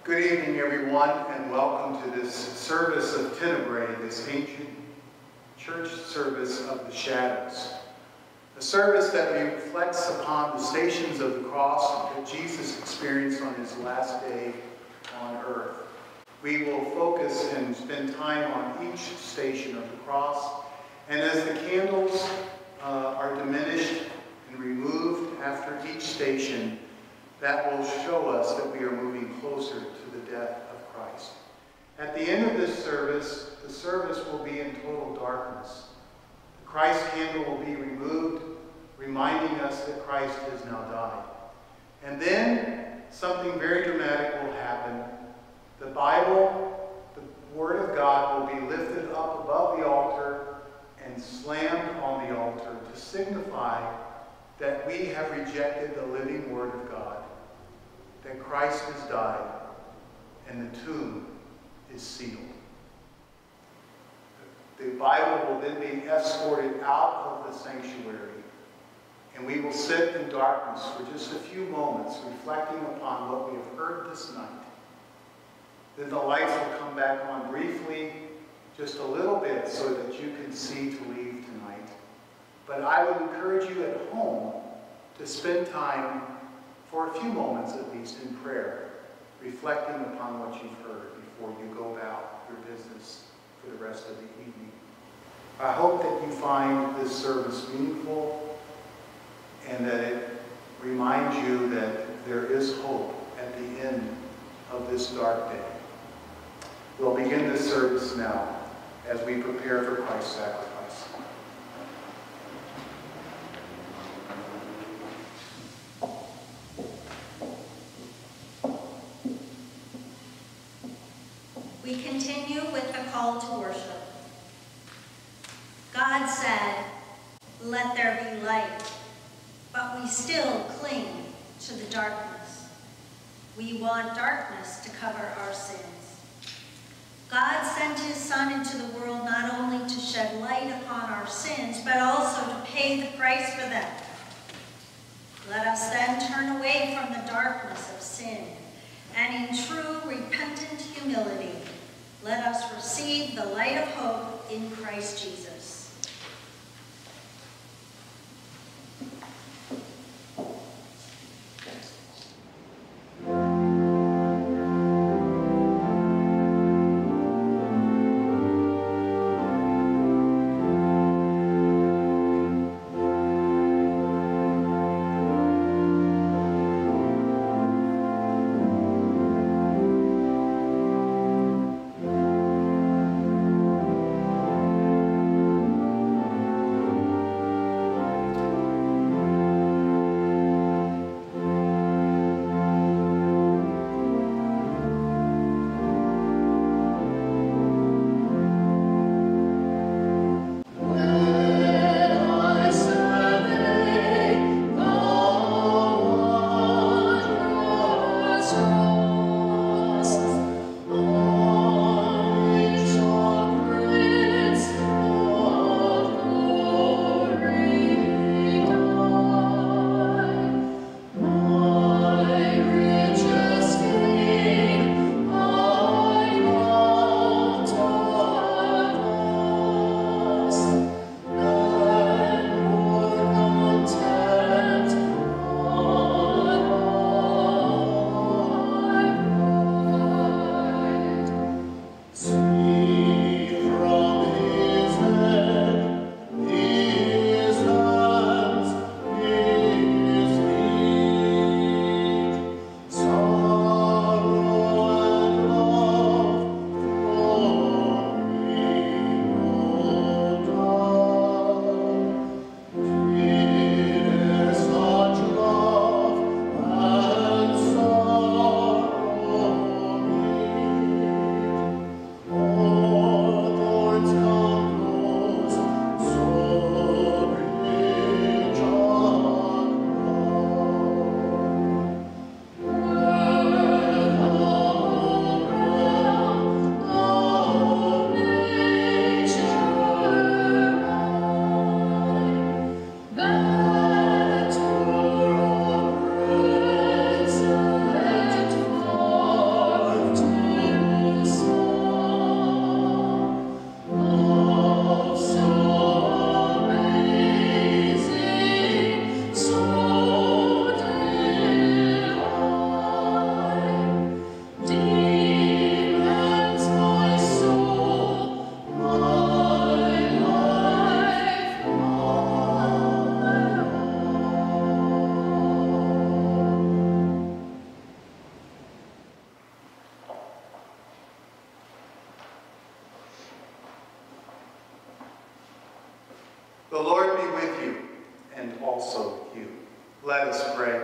Good evening, everyone, and welcome to this service of Tenebrae, this ancient church service of the shadows. A service that reflects upon the stations of the cross that Jesus experienced on his last day on earth. We will focus and spend time on each station of the cross, and as the candles are diminished and removed after each station, that will show us that we are moving closer to the death of Christ. At the end of this service, the service will be in total darkness. The Christ candle will be removed, reminding us that Christ has now died. And then something very dramatic will happen. The Bible, the Word of God, will be lifted up above the altar and slammed on the altar to signify that we have rejected the living Word of God, that Christ has died, and the tomb is sealed. The Bible will then be escorted out of the sanctuary, and we will sit in darkness for just a few moments, reflecting upon what we have heard this night. Then the lights will come back on briefly, just a little bit, so that you can see to leave tonight. But I would encourage you at home to spend time, for a few moments at least, in prayer, reflecting upon what you've heard before you go about your business for the rest of the evening. I hope that you find this service meaningful and that it reminds you that there is hope at the end of this dark day. We'll begin this service now as we prepare for Christ's sacrifice. We continue with the call to worship. God said, "Let there be light," but we still cling to the darkness. We want darkness to cover our sins. God sent his Son into the world not only to shed light upon our sins, but also to pay the price for them. Let us then turn away from the darkness of sin, and in true repentant humility, let us receive the light of hope in Christ Jesus. also with you. Let us pray.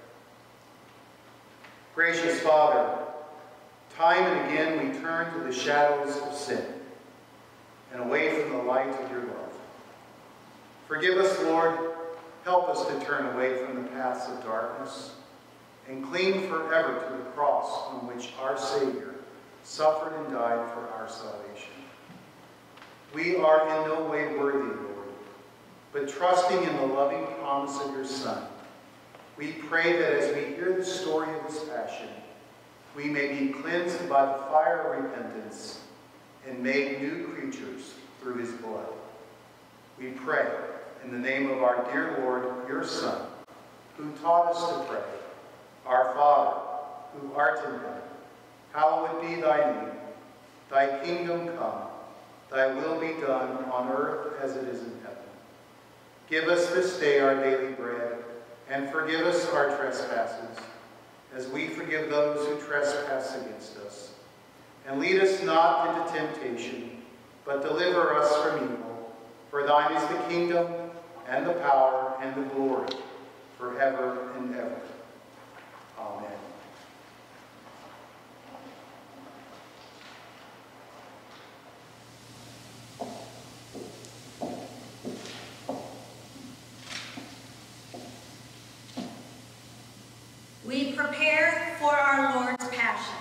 Gracious Father, time and again we turn to the shadows of sin and away from the light of your love. Forgive us, Lord. Help us to turn away from the paths of darkness and cling forever to the cross on which our Savior suffered and died for our salvation. We are in no way worthy, Lord, but trusting in the loving promise of your Son, we pray that as we hear the story of his passion, we may be cleansed by the fire of repentance and made new creatures through his blood. We pray in the name of our dear Lord, your Son, who taught us to pray, Our Father, who art in heaven, hallowed be thy name. Thy kingdom come, thy will be done on earth as it is in heaven. Give us this day our daily bread, and forgive us our trespasses, as we forgive those who trespass against us. And lead us not into temptation, but deliver us from evil. For thine is the kingdom, and the power, and the glory, forever and ever. Amen. We prepare for our Lord's Passion.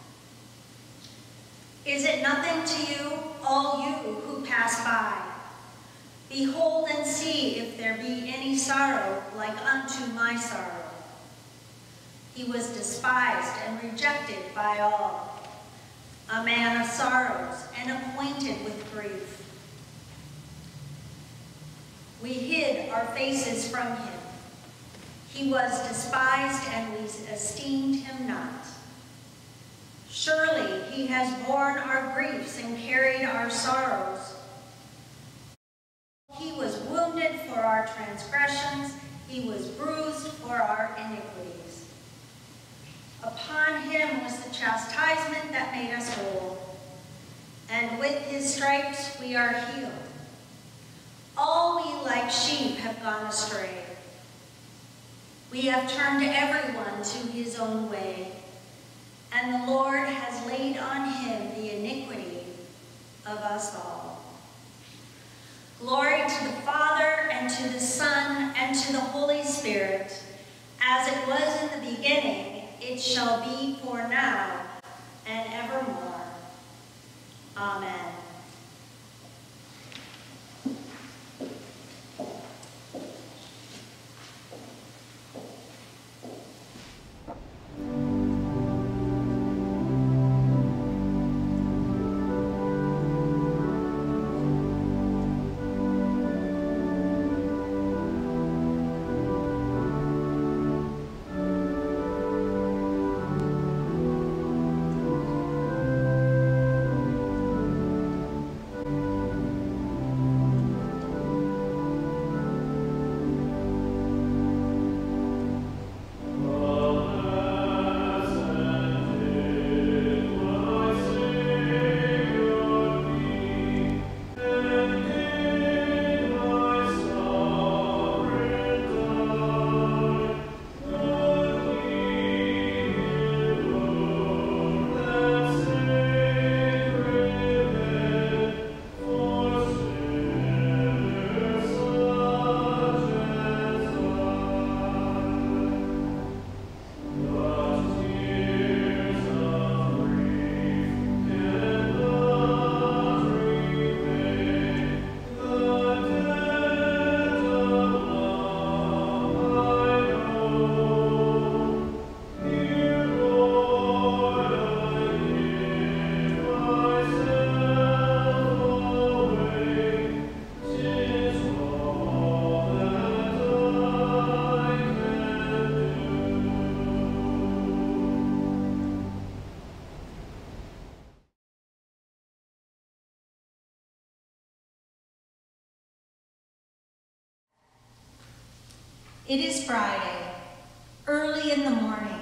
Is it nothing to you, all you who pass by? Behold and see if there be any sorrow like unto my sorrow. He was despised and rejected by all, a man of sorrows and acquainted with grief. We hid our faces from him. He was despised, and we esteemed him not. Surely he has borne our griefs and carried our sorrows. He was wounded for our transgressions, he was bruised for our iniquities. Upon him was the chastisement that made us whole, and with his stripes we are healed. All we like sheep have gone astray. We have turned everyone to his own way, and the Lord has laid on him the iniquity of us all. Glory to the Father, and to the Son, and to the Holy Spirit, as it was in the beginning, it shall be for now, and evermore. Amen. It is Friday, early in the morning.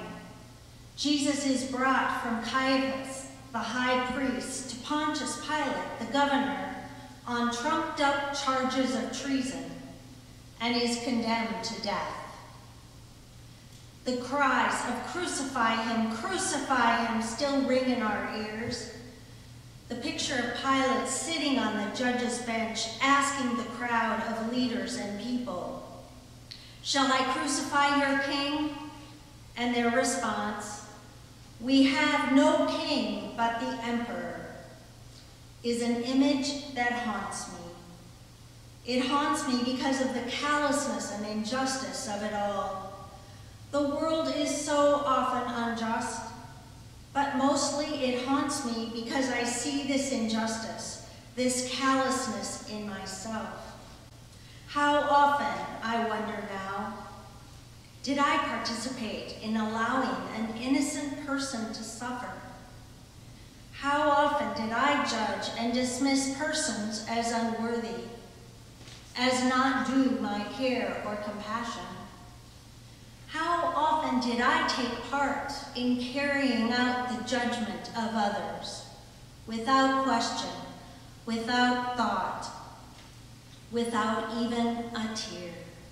Jesus is brought from Caiaphas, the high priest, to Pontius Pilate, the governor, on trumped-up charges of treason, and is condemned to death. The cries of crucify him, still ring in our ears. The picture of Pilate sitting on the judge's bench, asking the crowd of leaders and people, "Shall I crucify your king?" And their response, "We have no king but the emperor," is an image that haunts me. It haunts me because of the callousness and injustice of it all. The world is so often unjust, but mostly it haunts me because I see this injustice, this callousness in myself. How often, I wonder now, did I participate in allowing an innocent person to suffer? How often did I judge and dismiss persons as unworthy, as not due my care or compassion? How often did I take part in carrying out the judgment of others, without question, without thought, without even a tear?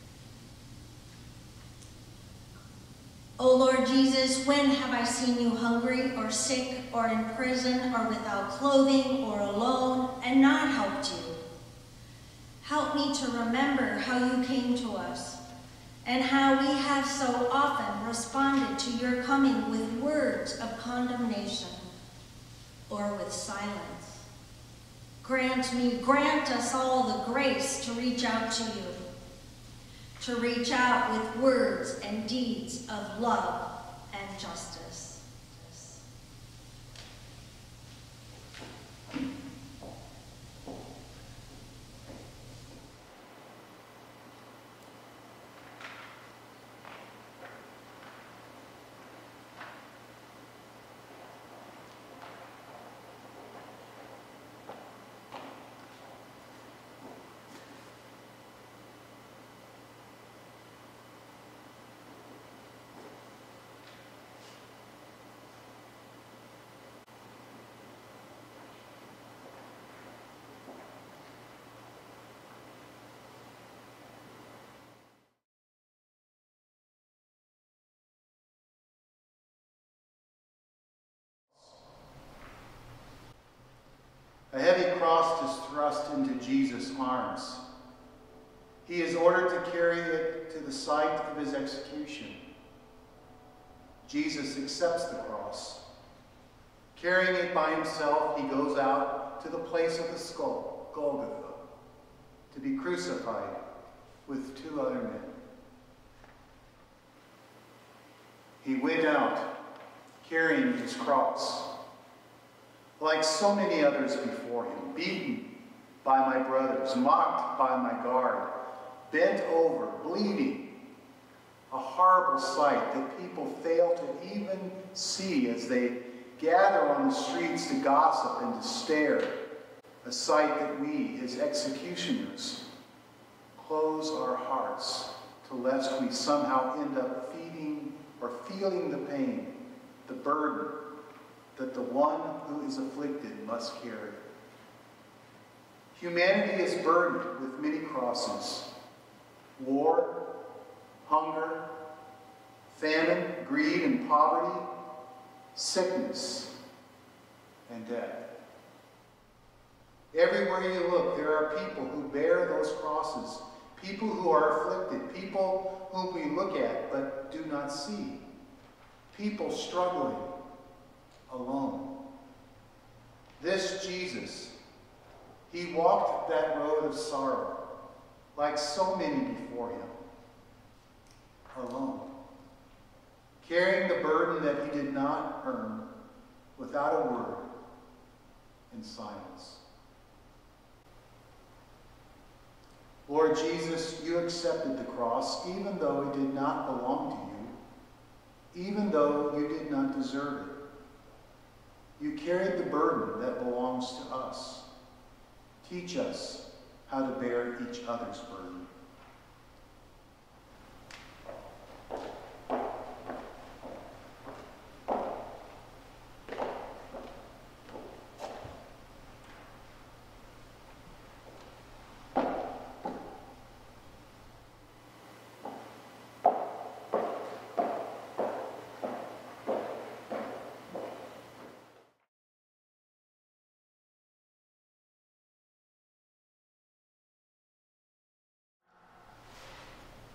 O Lord Jesus, when have I seen you hungry or sick or in prison or without clothing or alone and not helped you? Help me to remember how you came to us, and how we have so often responded to your coming with words of condemnation or with silence. Grant us all the grace to reach out to you, to reach out with words and deeds of love and justice. A heavy cross is thrust into Jesus' arms. He is ordered to carry it to the site of his execution. Jesus accepts the cross. Carrying it by himself, he goes out to the place of the skull, Golgotha, to be crucified with 2 other men. He went out carrying his cross, like so many others before him, beaten by my brothers, mocked by my guard, bent over, bleeding, a horrible sight that people fail to even see as they gather on the streets to gossip and to stare, a sight that we, his executioners, close our hearts to lest we somehow end up feeding or feeling the pain, the burden that the one who is afflicted must carry. Humanity is burdened with many crosses: war, hunger, famine, greed and poverty, sickness, and death. Everywhere you look, there are people who bear those crosses, people who are afflicted, people whom we look at but do not see, people struggling alone. This Jesus, he walked that road of sorrow like so many before him, alone, carrying the burden that he did not earn, without a word, in silence. Lord Jesus, you accepted the cross even though it did not belong to you, even though you did not deserve it. You carried the burden that belongs to us. Teach us how to bear each other's burden.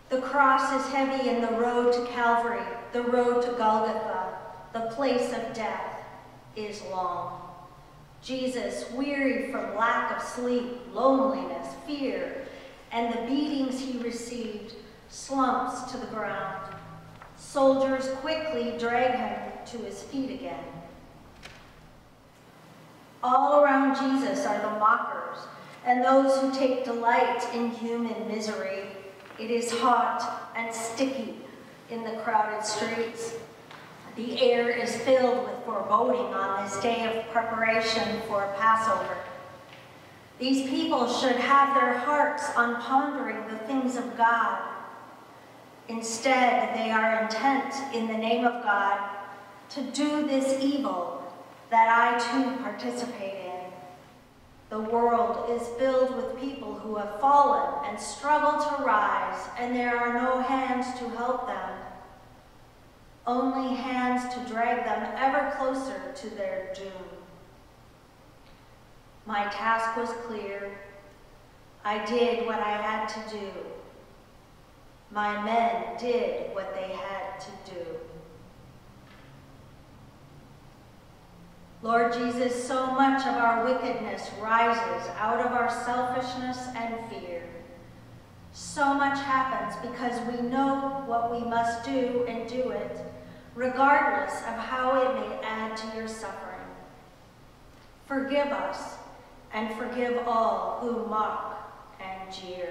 The cross is heavy in the road to Calvary, the road to Golgotha, the place of death is long. Jesus, weary from lack of sleep, loneliness, fear, and the beatings he received, slumps to the ground. Soldiers quickly drag him to his feet again. All around Jesus are the mockers and those who take delight in human misery. It is hot and sticky in the crowded streets. The air is filled with foreboding on this day of preparation for Passover. These people should have their hearts on pondering the things of God. Instead, they are intent, in the name of God, to do this evil that I too participate in. The world is filled with people who have fallen and struggle to rise, and there are no hands to help them. Only hands to drag them ever closer to their doom. My task was clear. I did what I had to do. My men did what they had to do. Lord Jesus, so much of our wickedness rises out of our selfishness and fear. So much happens because we know what we must do and do it, regardless of how it may add to your suffering. Forgive us and forgive all who mock and jeer.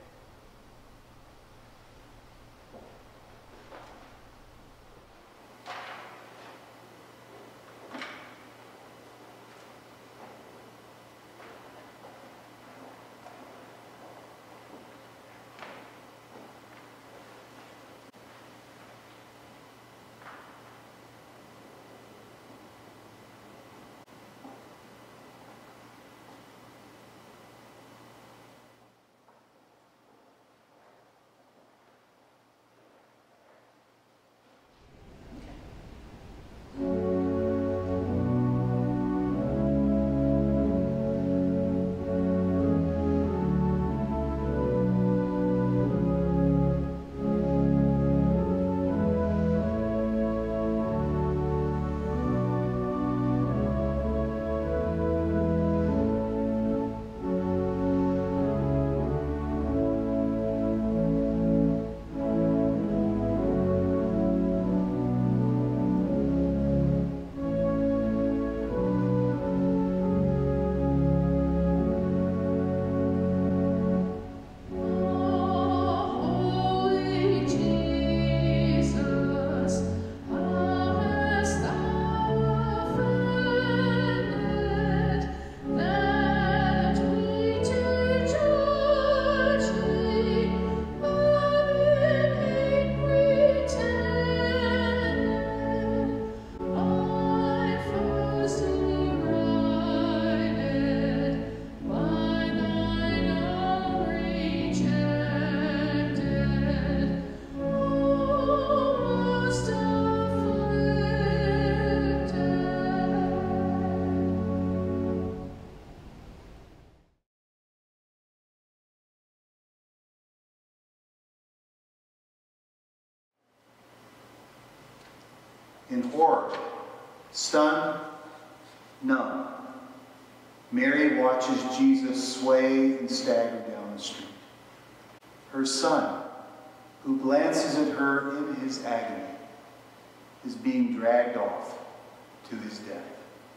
In horror, stunned, numb, Mary watches Jesus sway and stagger down the street. Her son, who glances at her in his agony, is being dragged off to his death.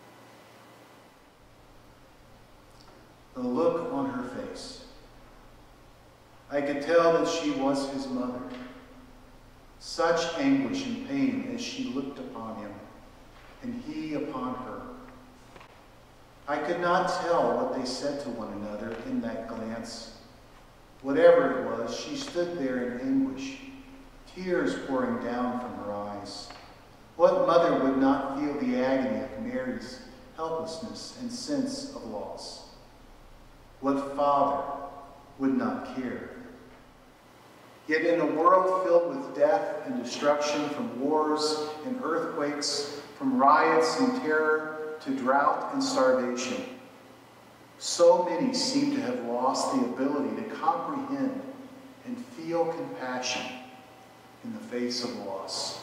The look on her face. I could tell that she was his mother. Such anguish and pain as she looked upon him, and he upon her. I could not tell what they said to one another in that glance. Whatever it was, she stood there in anguish, tears pouring down from her eyes. What mother would not feel the agony of Mary's helplessness and sense of loss? What father would not care? Yet in a world filled with death and destruction, from wars and earthquakes, from riots and terror to drought and starvation, so many seem to have lost the ability to comprehend and feel compassion in the face of loss,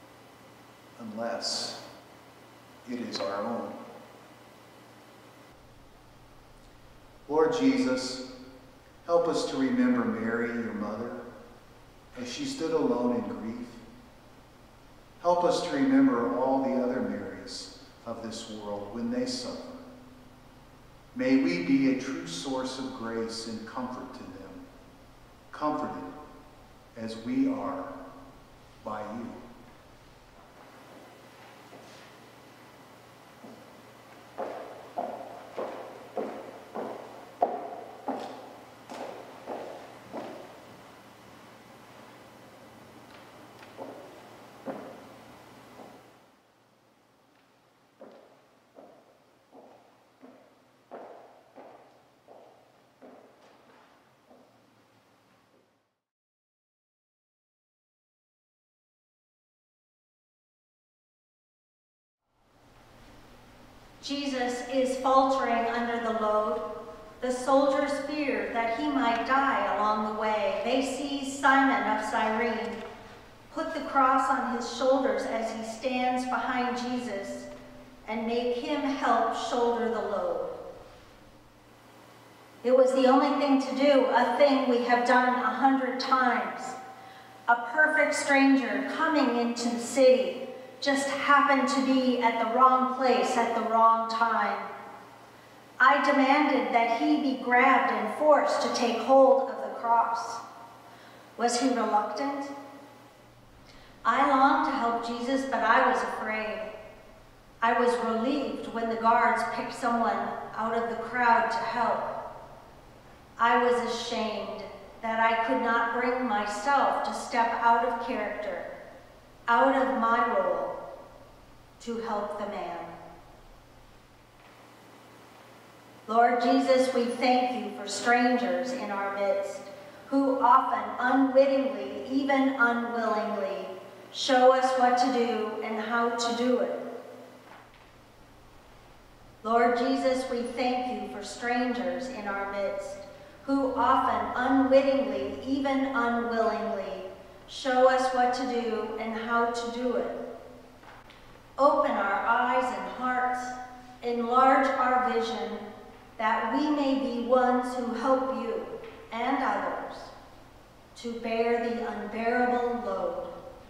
unless it is our own. Lord Jesus, help us to remember Mary, your mother, as she stood alone in grief. Help us to remember all the other Marys of this world when they suffer. May we be a true source of grace and comfort to them, comforted as we are by you. Jesus is faltering under the load. The soldiers fear that he might die along the way. They seize Simon of Cyrene, put the cross on his shoulders as he stands behind Jesus, and make him help shoulder the load. It was the only thing to do, a thing we have done 100 times. A perfect stranger coming into the city just happened to be at the wrong place at the wrong time. I demanded that he be grabbed and forced to take hold of the cross. Was he reluctant? I longed to help Jesus, but I was afraid. I was relieved when the guards picked someone out of the crowd to help. I was ashamed that I could not bring myself to step out of character, out of my role, to help the man. Lord Jesus, we thank you for strangers in our midst who often unwittingly, even unwillingly, show us what to do and how to do it. Lord Jesus, we thank you for strangers in our midst who often unwittingly, even unwillingly, show us what to do and how to do it. Open our eyes and hearts, enlarge our vision, that we may be ones who help you and others to bear the unbearable load.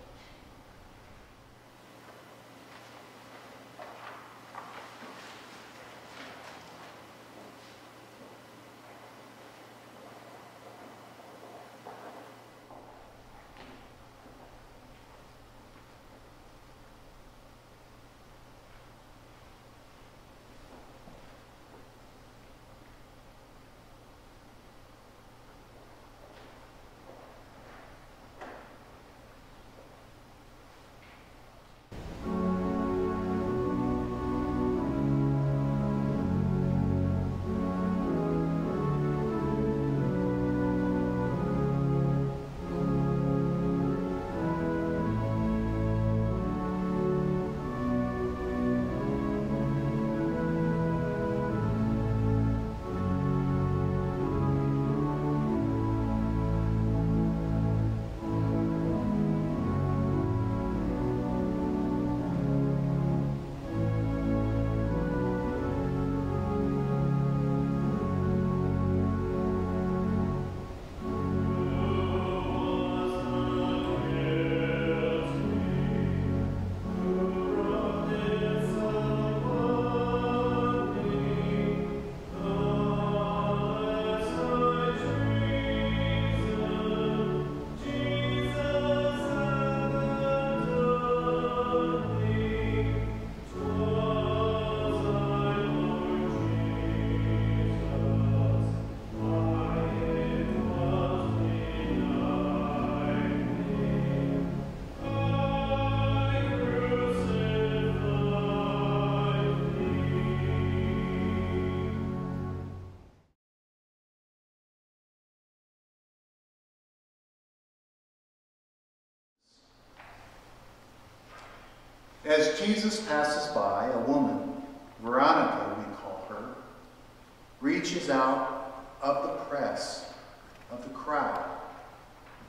As Jesus passes by, a woman, Veronica we call her, reaches out of the press of the crowd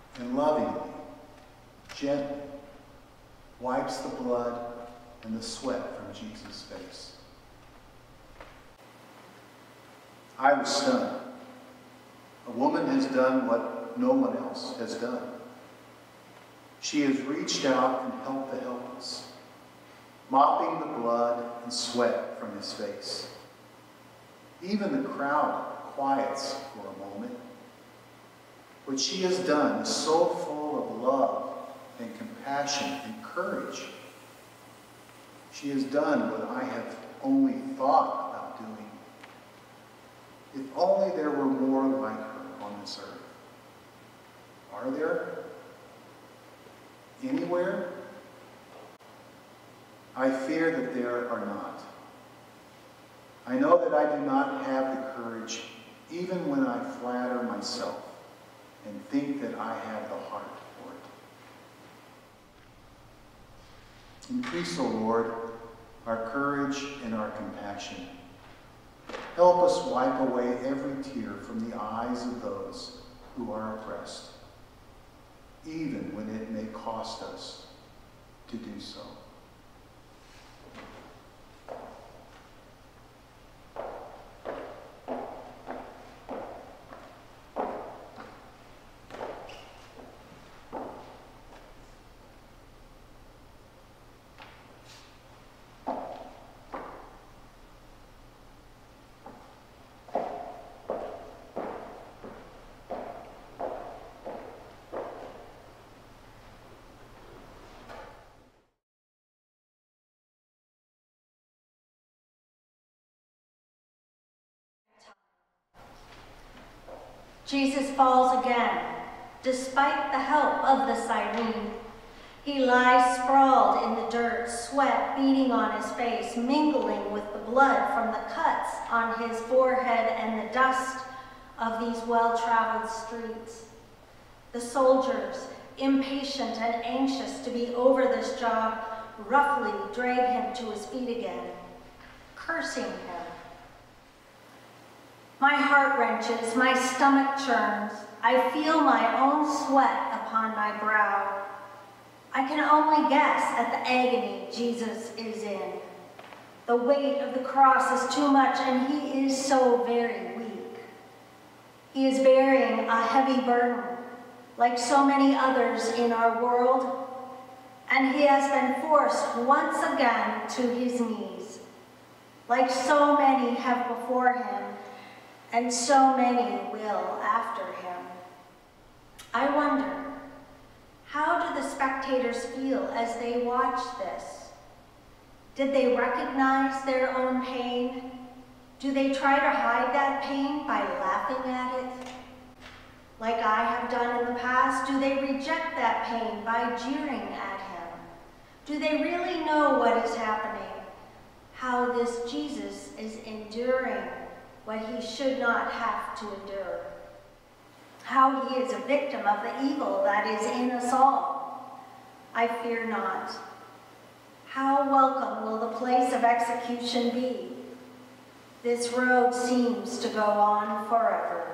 and lovingly, gently, wipes the blood and the sweat from Jesus' face. I was stunned. A woman has done what no one else has done. She has reached out and helped the helpless, mopping the blood and sweat from his face. Even the crowd quiets for a moment. What she has done is so full of love and compassion and courage. She has done what I have only thought about doing. If only there were more like her on this earth. Are there? Anywhere? I fear that there are not. I know that I do not have the courage, even when I flatter myself and think that I have the heart for it. Increase, O Lord, our courage and our compassion. Help us wipe away every tear from the eyes of those who are oppressed, even when it may cost us to do so. Jesus falls again, despite the help of the siren. He lies sprawled in the dirt, sweat beading on his face, mingling with the blood from the cuts on his forehead and the dust of these well-traveled streets. The soldiers, impatient and anxious to be over this job, roughly drag him to his feet again, cursing him. My heart wrenches, my stomach churns. I feel my own sweat upon my brow. I can only guess at the agony Jesus is in. The weight of the cross is too much, and he is so very weak. He is bearing a heavy burden, like so many others in our world, and he has been forced once again to his knees, like so many have before him, and so many will after him. I wonder, how do the spectators feel as they watch this? Did they recognize their own pain? Do they try to hide that pain by laughing at it? Like I have done in the past, do they reject that pain by jeering at him? Do they really know what is happening? How this Jesus is enduring what he should not have to endure. How he is a victim of the evil that is in us all. I fear not. How welcome will the place of execution be? This road seems to go on forever.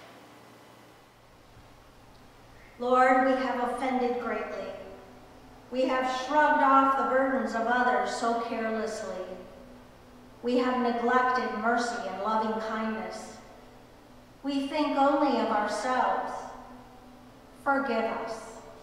Lord, we have offended greatly. We have shrugged off the burdens of others so carelessly. We have neglected mercy and loving kindness. We think only of ourselves. Forgive us.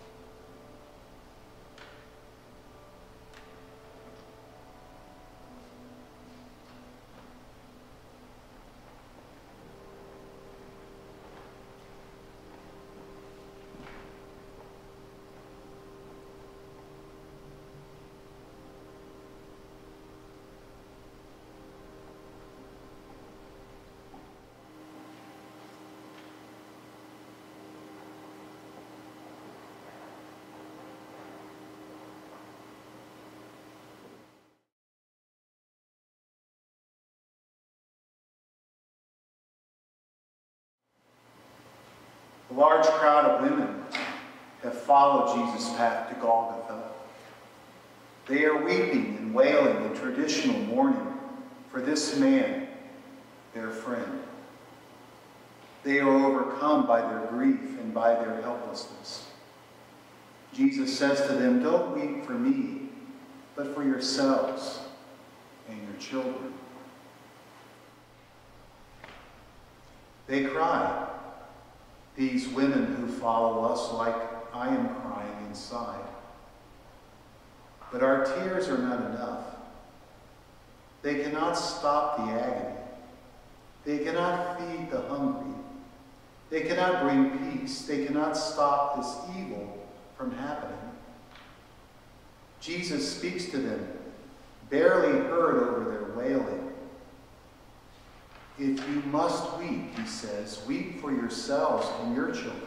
A large crowd of women have followed Jesus' path to Golgotha. They are weeping and wailing in traditional mourning for this man, their friend. They are overcome by their grief and by their helplessness. Jesus says to them, "Don't weep for me, but for yourselves and your children." They cry, these women who follow us, like I am crying inside. But our tears are not enough. They cannot stop the agony. They cannot feed the hungry. They cannot bring peace. They cannot stop this evil from happening. Jesus speaks to them, barely heard over their wailing. If you must weep, he says, weep for yourselves and your children.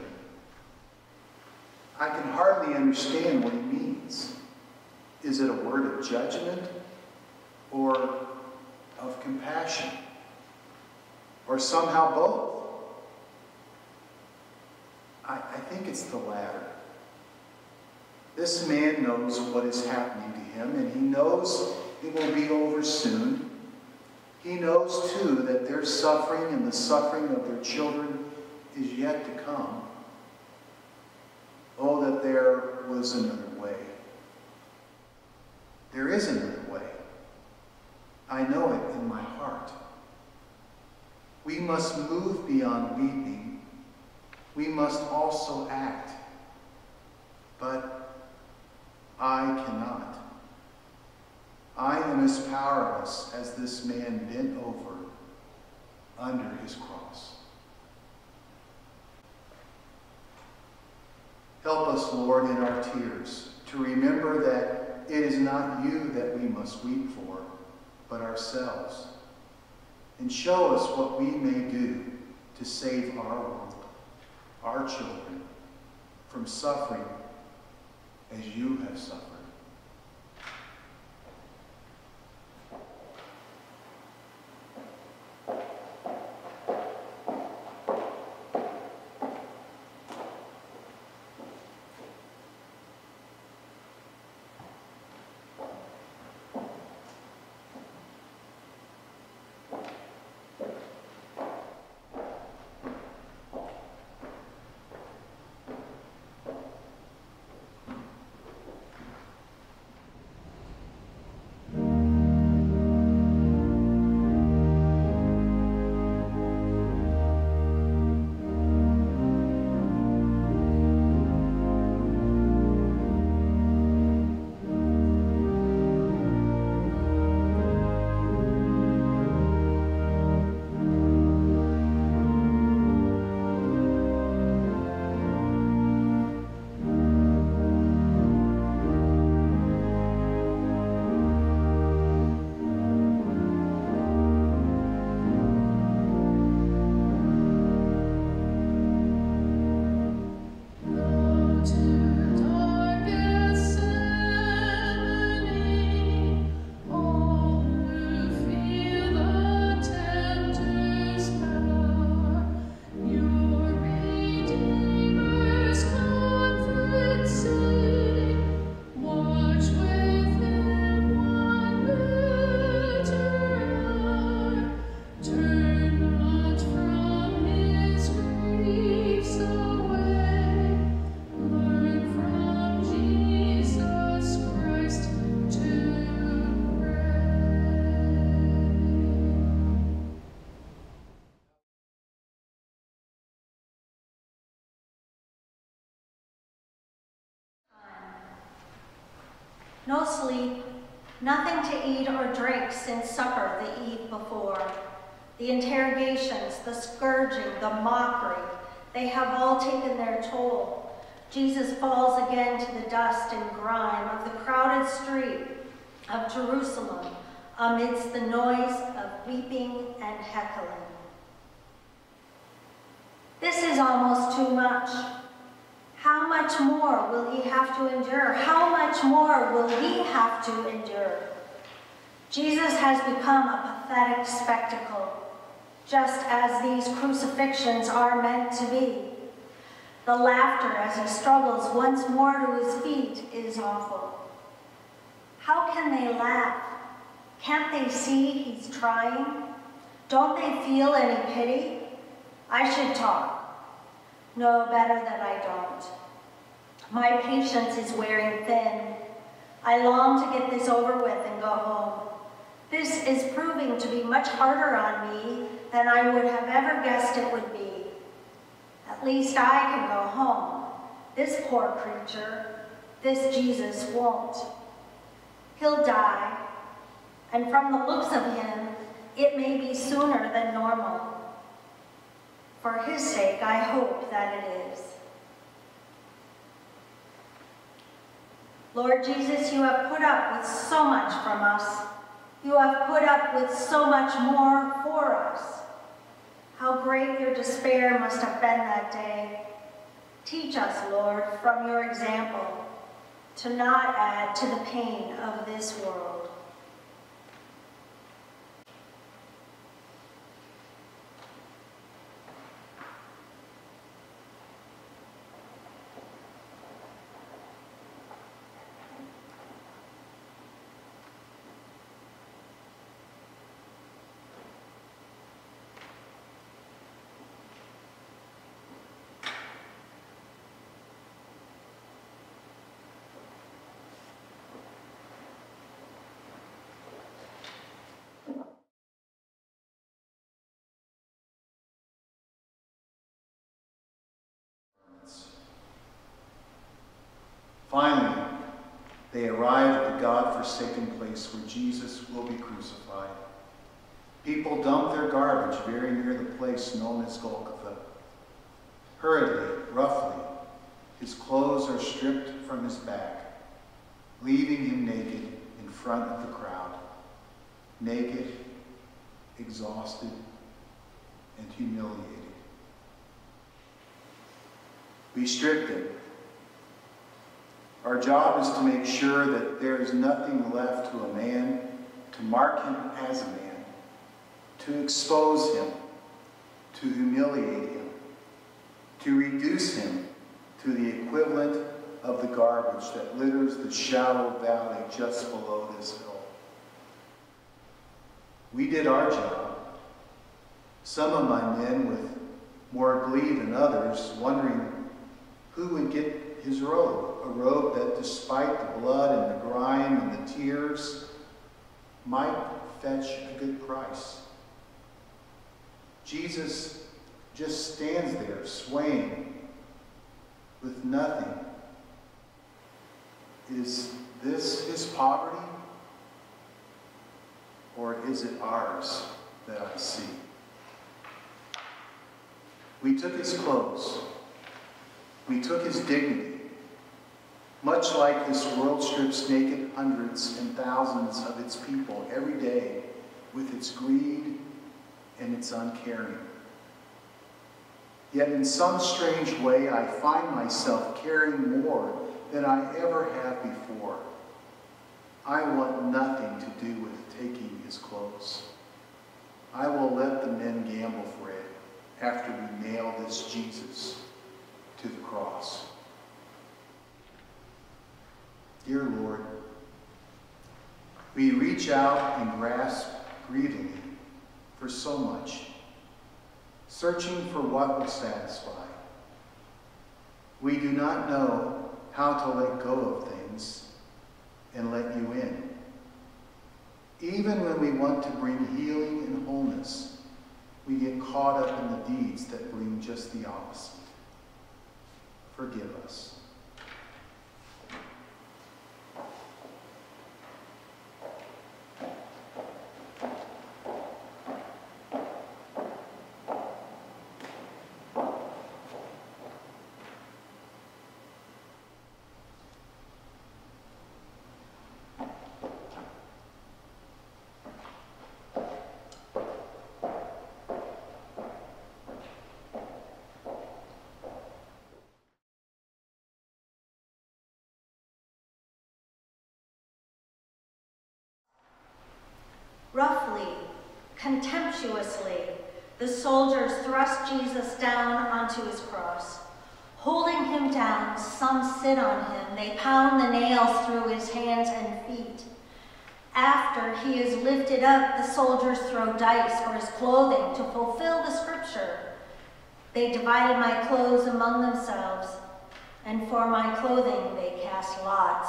I can hardly understand what he means. Is it a word of judgment or of compassion? Or somehow both? I think it's the latter. This man knows what is happening to him, and he knows it will be over soon. He knows, too, that their suffering and the suffering of their children is yet to come. Oh, that there was another way. There is another way. I know it in my heart. We must move beyond weeping. We must also act. But I cannot. I am as powerless as this man bent over under his cross. Help us, Lord, in our tears, to remember that it is not you that we must weep for, but ourselves. And show us what we may do to save our world, our children, from suffering as you have suffered. No sleep, nothing to eat or drink since supper the eve before. The interrogations, the scourging, the mockery, they have all taken their toll. Jesus falls again to the dust and grime of the crowded street of Jerusalem amidst the noise of weeping and heckling. This is almost too much. How much more will he have to endure? How much more will we have to endure? Jesus has become a pathetic spectacle, just as these crucifixions are meant to be. The laughter as he struggles once more to his feet is awful. How can they laugh? Can't they see he's trying? Don't they feel any pity? I should talk. Know better that I don't. My patience is wearing thin. I long to get this over with and go home. This is proving to be much harder on me than I would have ever guessed it would be. At least I can go home. This poor creature, this Jesus won't. He'll die, and from the looks of him, it may be sooner than normal. For his sake, I hope that it is. Lord Jesus, you have put up with so much from us. You have put up with so much more for us. How great your despair must have been that day. Teach us, Lord, from your example, to not add to the pain of this world. Finally, they arrive at the God-forsaken place where Jesus will be crucified. People dump their garbage very near the place known as Golgotha. Hurriedly, roughly, his clothes are stripped from his back, leaving him naked in front of the crowd. Naked, exhausted, and humiliated. We stripped him. Our job is to make sure that there is nothing left to a man, to mark him as a man, to expose him, to humiliate him, to reduce him to the equivalent of the garbage that litters the shallow valley just below this hill. We did our job. Some of my men with more glee than others, wondering who would get his robe, a robe that, despite the blood and the grime and the tears, might fetch a good price. Jesus just stands there, swaying, with nothing. Is this his poverty? Or is it ours that I see? We took his clothes. We took his dignity. Much like this world strips naked hundreds and thousands of its people every day with its greed and its uncaring. Yet in some strange way, I find myself caring more than I ever have before. I want nothing to do with taking his clothes. I will let the men gamble for it after we nail this Jesus to the cross. Dear Lord, we reach out and grasp greedily for so much, searching for what will satisfy. We do not know how to let go of things and let you in. Even when we want to bring healing and wholeness, we get caught up in the deeds that bring just the opposite. Forgive us. Roughly, contemptuously, the soldiers thrust Jesus down onto his cross. Holding him down, some sit on him. They pound the nails through his hands and feet. After he is lifted up, the soldiers throw dice for his clothing to fulfill the scripture. They divided my clothes among themselves, and for my clothing they cast lots.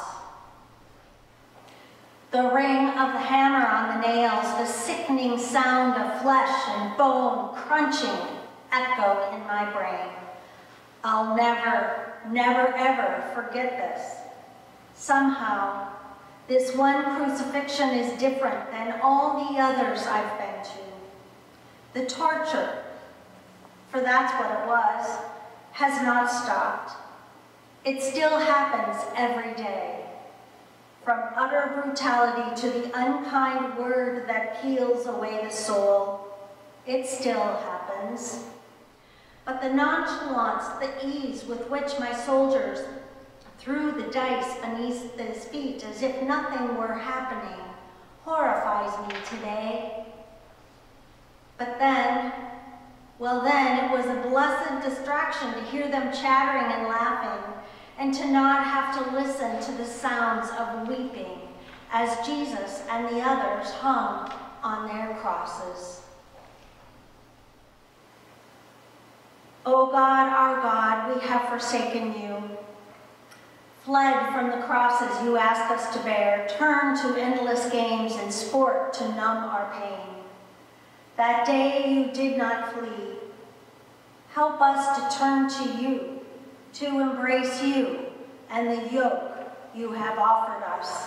The ring of the hammer on the nails, the sickening sound of flesh and bone crunching echo in my brain. I'll never, never, ever forget this. Somehow, this one crucifixion is different than all the others I've been to. The torture, for that's what it was, has not stopped. It still happens every day. From utter brutality to the unkind word that peels away the soul, it still happens. But the nonchalance, the ease with which my soldiers threw the dice beneath his feet as if nothing were happening, horrifies me today. But then, well then, it was a blessed distraction to hear them chattering and laughing, and to not have to listen to the sounds of weeping as Jesus and the others hung on their crosses. O God, our God, we have forsaken you, fled from the crosses you ask us to bear, turned to endless games and sport to numb our pain. That day you did not flee. Help us to turn to you, to embrace you and the yoke you have offered us.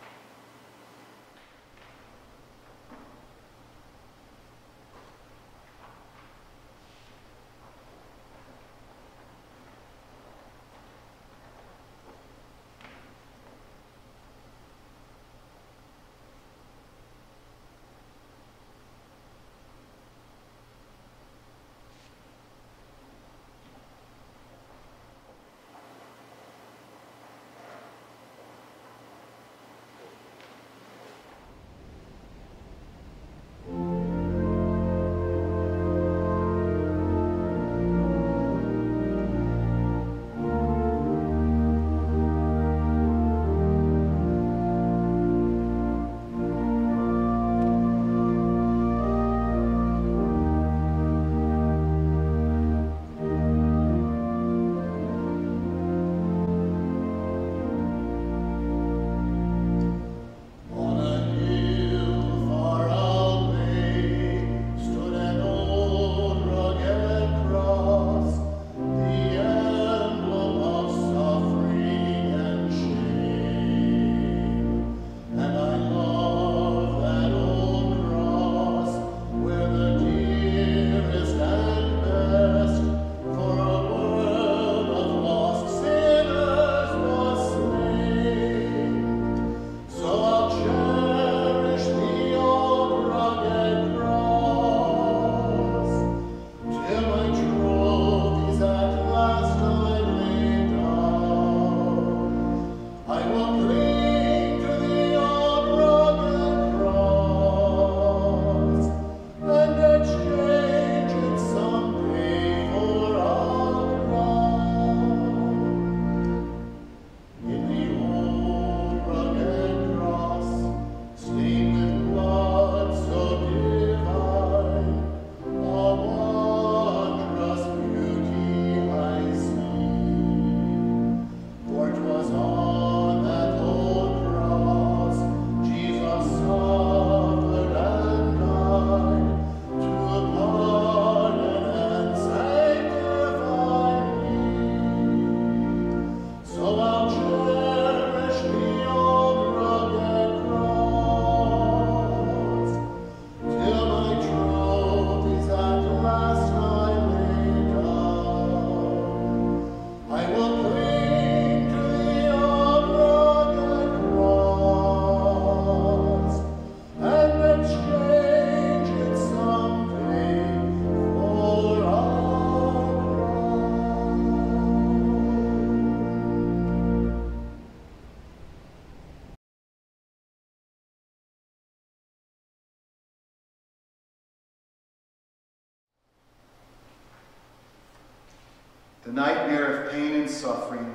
The nightmare of pain and suffering,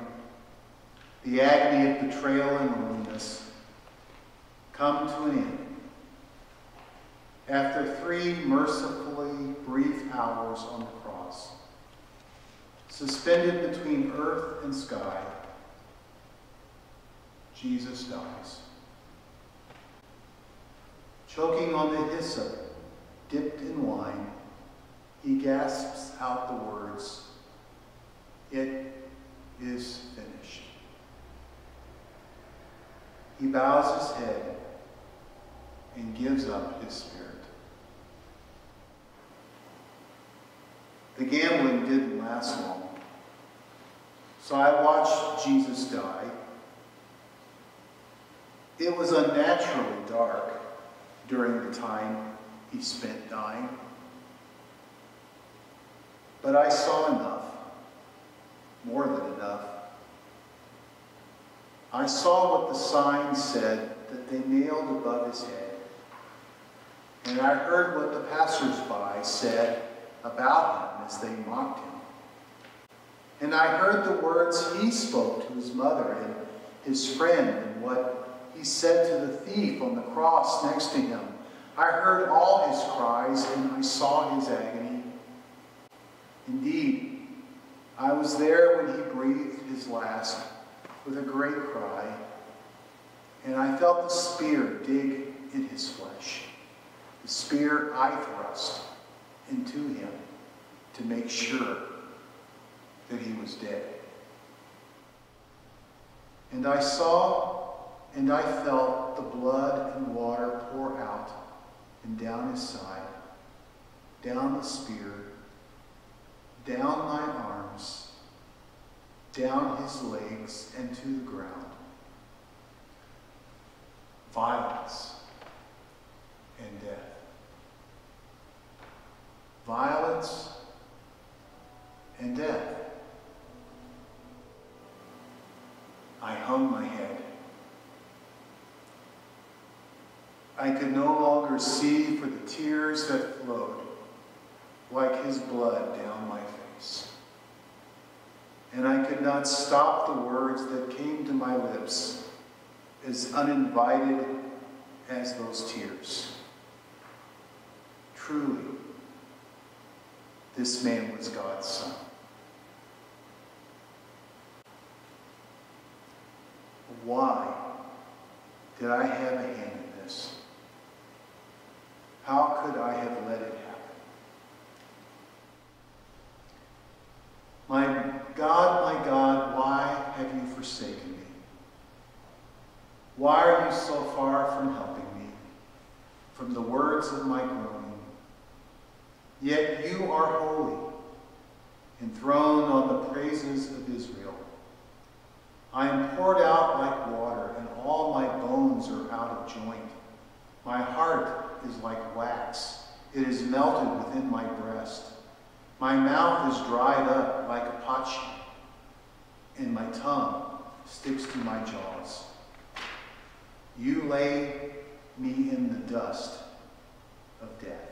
the agony of betrayal and loneliness, come to an end. After 3 mercifully brief hours on the cross, suspended between earth and sky, Jesus dies. Choking on the hyssop dipped in wine, he gasps out the words, "It is finished." He bows his head and gives up his spirit. The gambling didn't last long, so I watched Jesus die. It was unnaturally dark during the time he spent dying, but I saw enough, more than enough. I saw what the sign said that they nailed above his head, and I heard what the passersby said about him as they mocked him. And I heard the words he spoke to his mother and his friend and what he said to the thief on the cross next to him. I heard all his cries and I saw his agony. Indeed, I was there when he breathed his last with a great cry, and I felt the spear dig in his flesh, the spear I thrust into him to make sure that he was dead. And I saw and I felt the blood and water pour out and down his side, down the spear, down my arms, down his legs and to the ground. Violence and death. Violence and death. I hung my head. I could no longer see for the tears that flowed like his blood down my face. And I could not stop the words that came to my lips, as uninvited as those tears. Truly, this man was God's son. Why did I have a hand in this? How could I have let it happen? My God, why have you forsaken me? Why are you so far from helping me, from the words of my groaning? Yet you are holy, enthroned on the praises of Israel. I am poured out like water, and all my bones are out of joint. My heart is like wax. It is melted within my breast. My mouth is dried up like a potsherd, and my tongue sticks to my jaws. You lay me in the dust of death.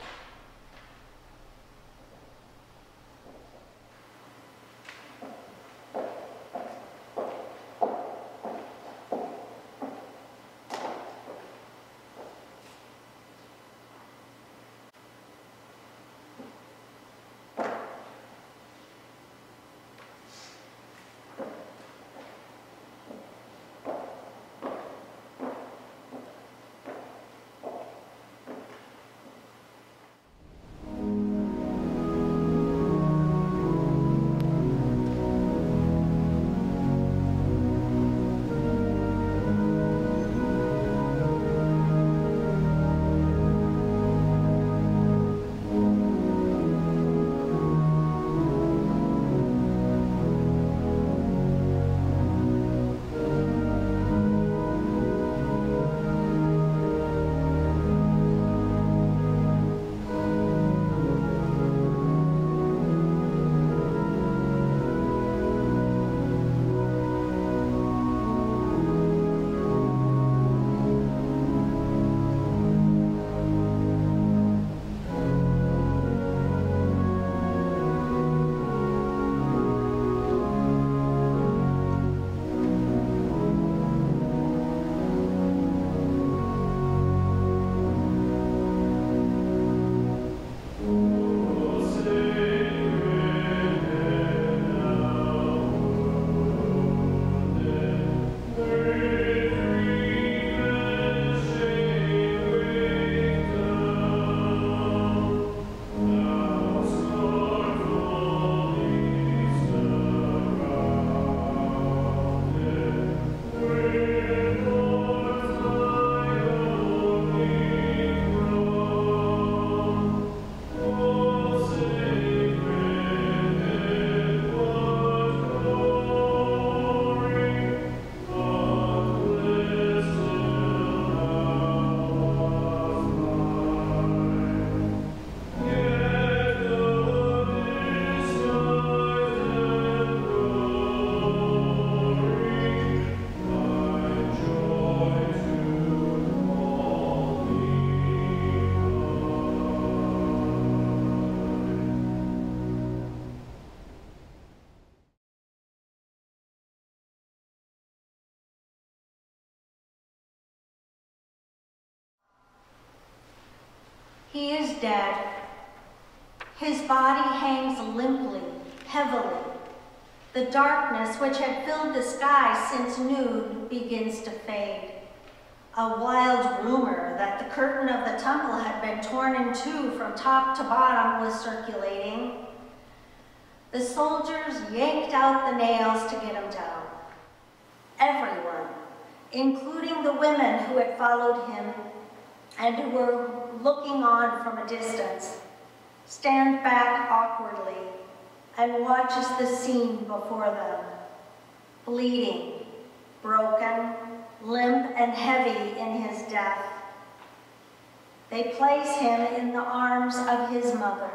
He is dead. His body hangs limply, heavily. The darkness which had filled the sky since noon begins to fade. A wild rumor that the curtain of the temple had been torn in two from top to bottom was circulating. The soldiers yanked out the nails to get him down. Everyone, including the women who had followed him and who were looking on from a distance, stand back awkwardly and watches the scene before them, bleeding, broken, limp and heavy in his death. They place him in the arms of his mother.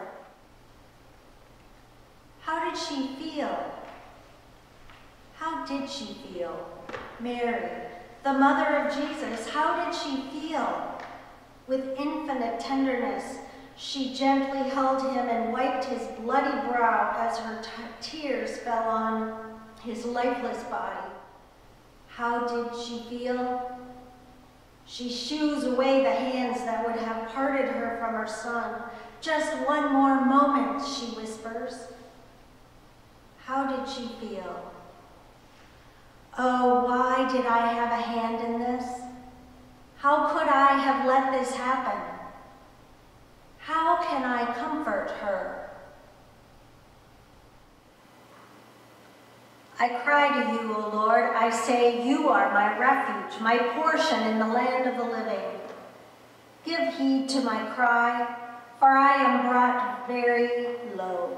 How did she feel? How did she feel? Mary, the mother of Jesus, how did she feel? With infinite tenderness, she gently held him and wiped his bloody brow as her tears fell on his lifeless body. How did she feel? She shoos away the hands that would have parted her from her son. Just one more moment, she whispers. How did she feel? Oh, why did I have a hand in this? How could I have let this happen? How can I comfort her? I cry to you, O Lord. I say, you are my refuge, my portion in the land of the living. Give heed to my cry, for I am brought very low.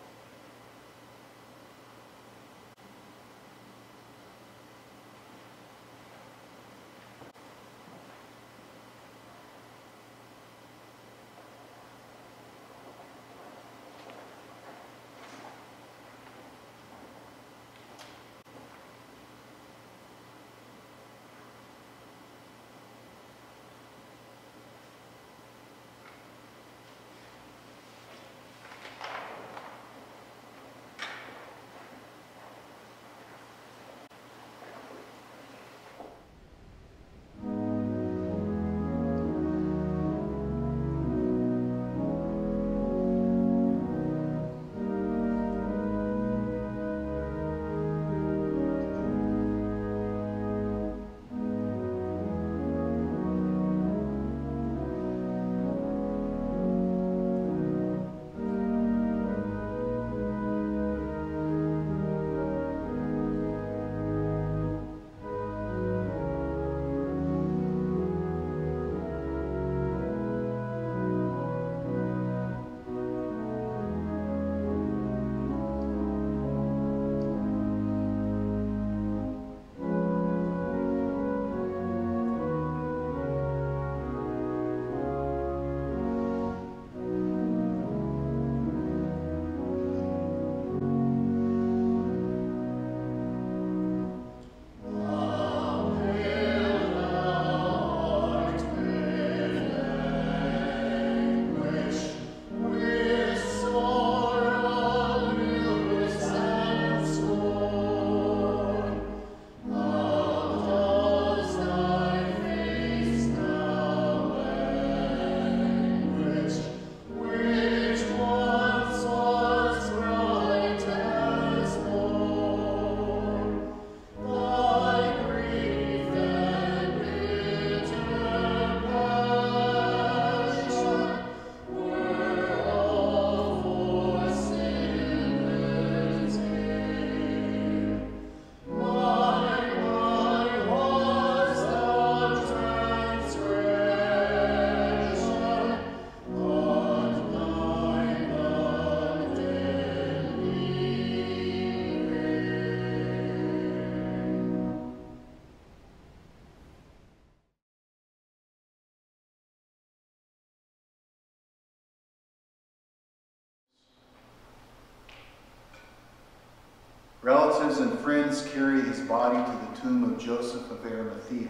Relatives and friends carry his body to the tomb of Joseph of Arimathea,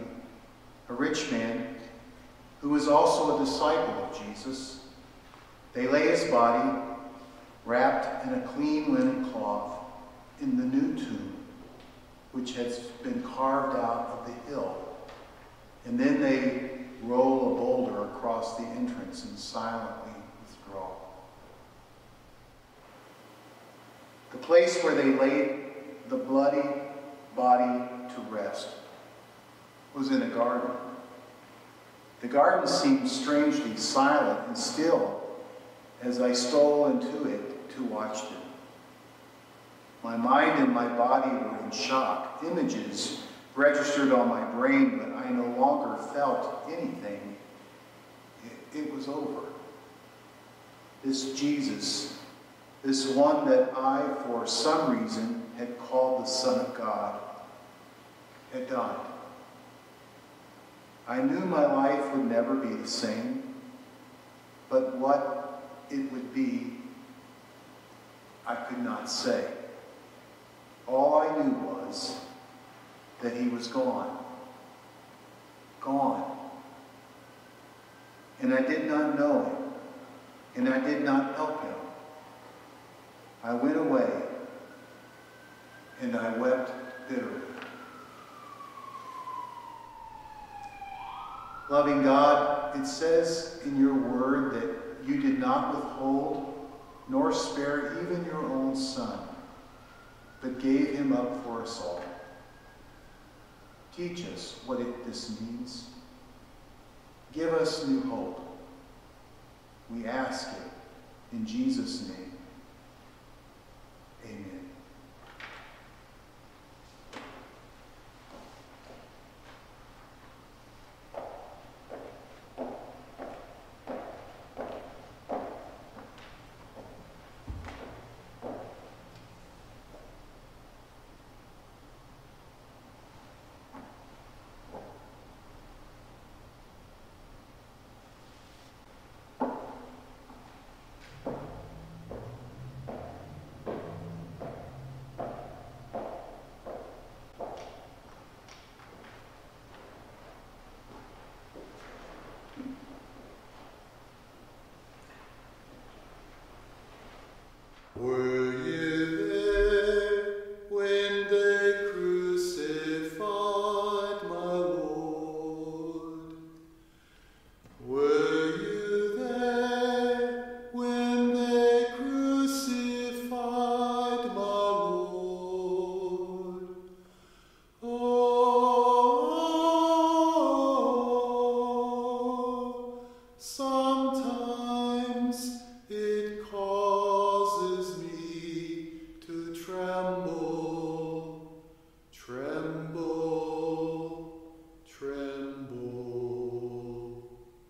a rich man who was also a disciple of Jesus. They lay his body, wrapped in a clean linen cloth, in the new tomb, which has been carved out of the hill. And then they roll a boulder across across the entrance and silently withdraw. The place where they laid the bloody body to rest was in a garden. The garden seemed strangely silent and still as I stole into it to watch them. My mind and my body were in shock. Images registered on my brain, but I no longer felt anything. It was over. This Jesus, this one that I, for some reason, had called the Son of God, had died. I knew my life would never be the same, but what it would be, I could not say. All I knew was that he was gone. Gone. And I did not know him, and I did not help him. I went away, and I wept bitterly. Loving God, it says in your word that you did not withhold nor spare even your own Son, but gave him up for us all. Teach us what this means. Give us new hope. We ask it in Jesus' name. Amen. Were you there when they crucified my Lord? Were you there when they crucified my Lord? Oh, sometimes it causes me to tremble, tremble, tremble.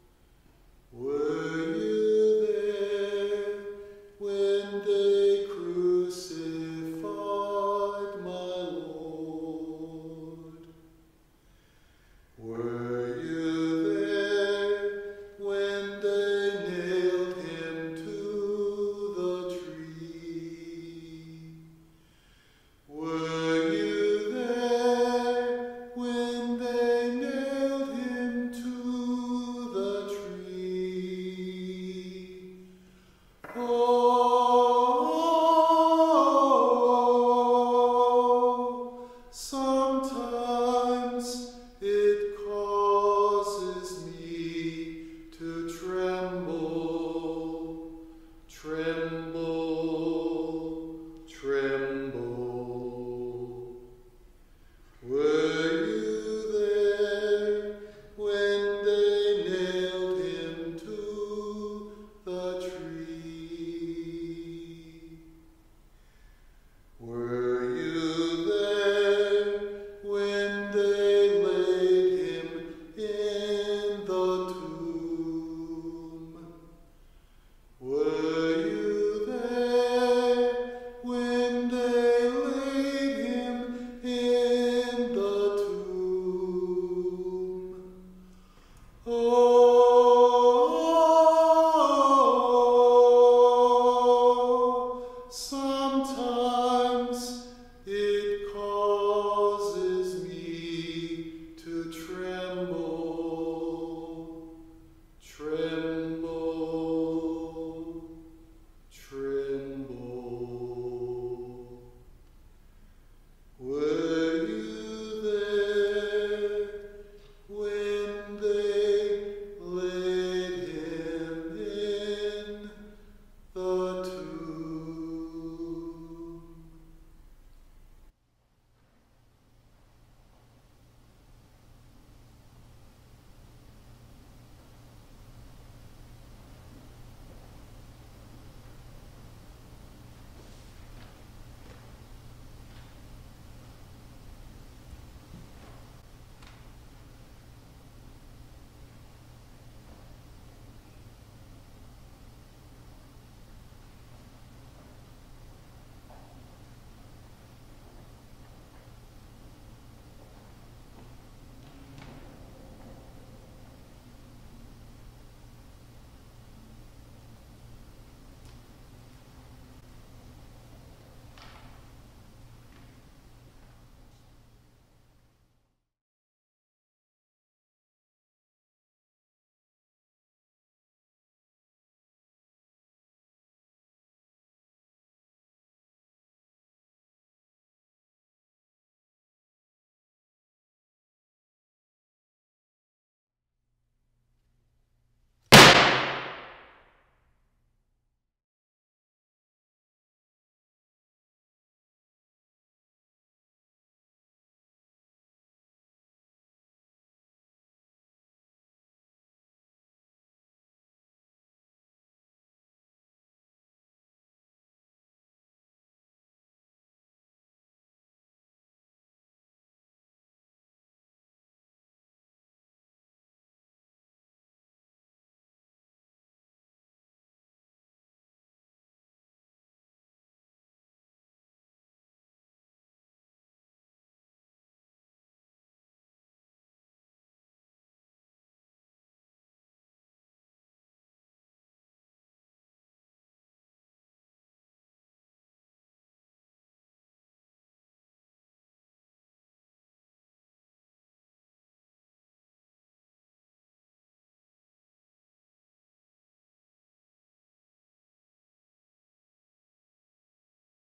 Were you there when they crucified my Lord? Were you there when they nailed him to the tree? Were you there when they nailed him to the tree? Oh,